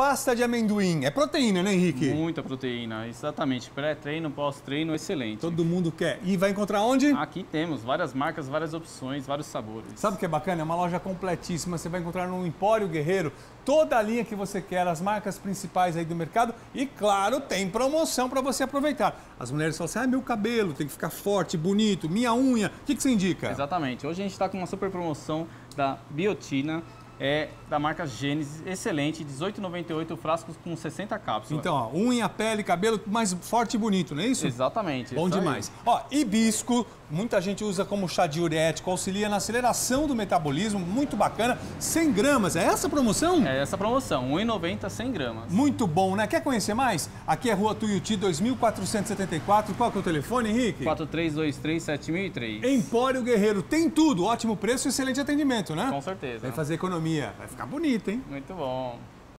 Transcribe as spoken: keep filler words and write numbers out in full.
pasta de amendoim. É proteína, né, Henrique? Muita proteína, exatamente. Pré-treino, pós-treino, excelente. Todo mundo quer. E vai encontrar onde? Aqui temos várias marcas, várias opções, vários sabores. Sabe o que é bacana? É uma loja completíssima. Você vai encontrar no Empório Guerreiro toda a linha que você quer, as marcas principais aí do mercado. E, claro, tem promoção para você aproveitar. As mulheres falam assim, ah, meu cabelo tem que ficar forte, bonito, minha unha. O que, que você indica? Exatamente. Hoje a gente está com uma super promoção da Biotina. É da marca Gênesis, excelente, dezoito reais e noventa e oito centavos, frascos com sessenta cápsulas. Então, ó, unha, pele, cabelo mais forte e bonito, não é isso? Exatamente. Bom demais. Ó, hibisco, muita gente usa como chá diurético, auxilia na aceleração do metabolismo, muito bacana. cem gramas, é essa a promoção? É essa promoção, um real e noventa centavos, cem gramas. Muito bom, né? Quer conhecer mais? Aqui é Rua Tuiuti, dois mil quatrocentos e setenta e quatro. Qual que é o telefone, Henrique? quatro três dois três, sete mil e três. Empório Guerreiro, tem tudo, ótimo preço e excelente atendimento, né? Com certeza. Vai fazer economia, vai ficar bonito, hein? Muito bom.